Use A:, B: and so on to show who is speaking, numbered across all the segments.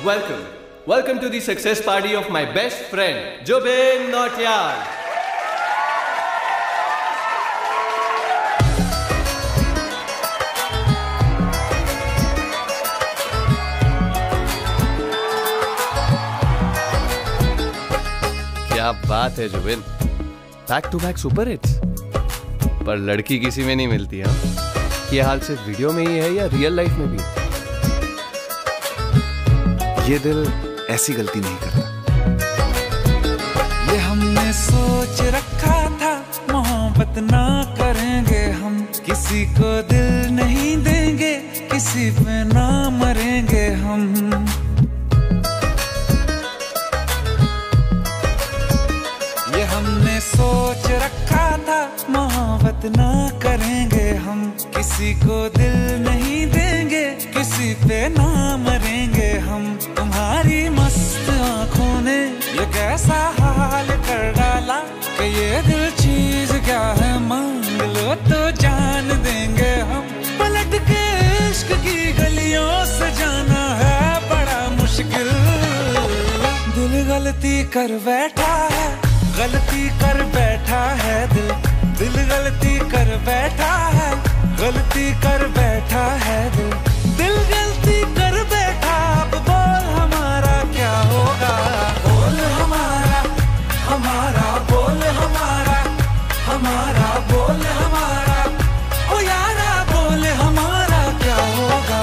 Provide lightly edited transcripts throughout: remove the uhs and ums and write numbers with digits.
A: Welcome to the success party of my best friend, Jubin Nautiyal. क्या बात है Zubin, back to back super hits. पर लड़की किसी में नहीं मिलती है। ये हाल सिर्फ वीडियो में ही है या रियल लाइफ में भी?
B: ये दिल ऐसी गलती नहीं करता।
C: ये हमने सोच रखा था, मोहब्बत ना करेंगे हम, किसी को दिल नहीं देंगे, किसी पे ना मरेंगे हम। ये हमने सोच रखा था, मोहब्बत ना करेंगे हम, किसी को दिल नहीं देंगे, किसी पे ना मरेंगे हम। तुम्हारी मस्त आंखों ने ये कैसा हाल कर डाला कि ये दिल चीज क्या है, मांग लो तो जान देंगे हम। पलट के इश्क की गलियों से जाना है बड़ा मुश्किल। दिल गलती कर बैठा है, गलती कर बैठा है दिल, दिल गलती कर बैठा है, गलती कर बैठा है दिल, दिल गलती कर बैठा। अब बोल हमारा क्या होगा, बोल हमारा, हमारा बोल हमारा, हमारा बोल हमारा, ओ यारा बोल हमारा क्या होगा।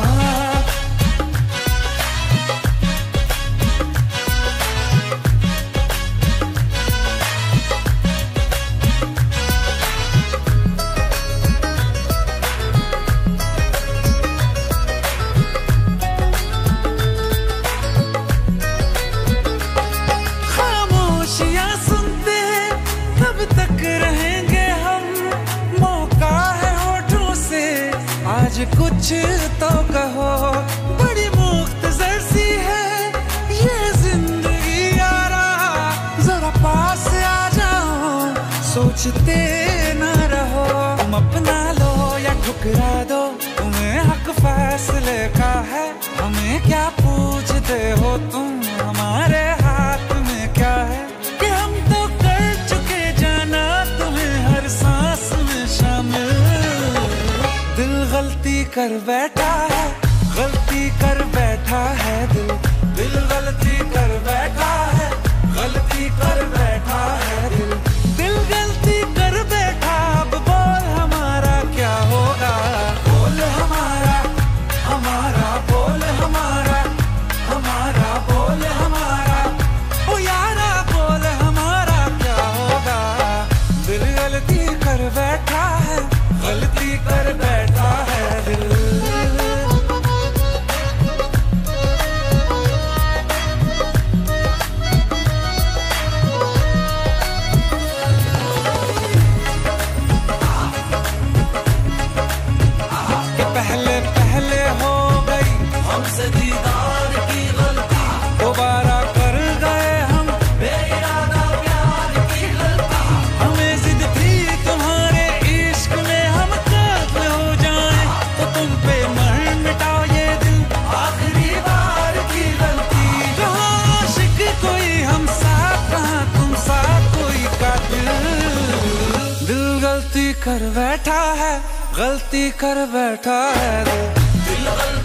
C: कुछ तो कहो, बड़ी मुख्तसर सी है ये जिंदगी यारा, जरा पास आ जाओ, सोचते ना रहो। तुम अपना लो या ठुकरा दो, तुम्हें हक फैसले का है, हमें क्या पूछते हो तुम, हमारे हाथ में क्या है कि हम तो कर चुके जाना तुम्हें हर सांस में शामिल। दिल गलती कर बैठा है, गलती कर बैठा है दिल, दिल गलती कर बैठा है, गलती कर बैठा है दिल, दिल गलती कर बैठा। अब बोल हमारा क्या होगा, बोल हमारा, हमारा बोल हमारा, हमारा बोल हमारा, ओ यारा बोल हमारा क्या होगा। दिल गलती कर बैठा है, गलती कर बैठा है दिल। पहले पहले हो गई हमसे दीदार की गलती, दोबारा कर गए हम बेइरादा प्यार की गलती। हमें जिद थी तुम्हारे इश्क में हम कातिल हो जाएं, तो तुम पे मर मिटाओ ये दिल, आखिरी बार की गलती। कहाँ आशिक कोई हम साथ, कहाँ तुम साथ कोई कातिल। दिल गलती कर बैठा है, गलती कर बैठा है दिल, दिल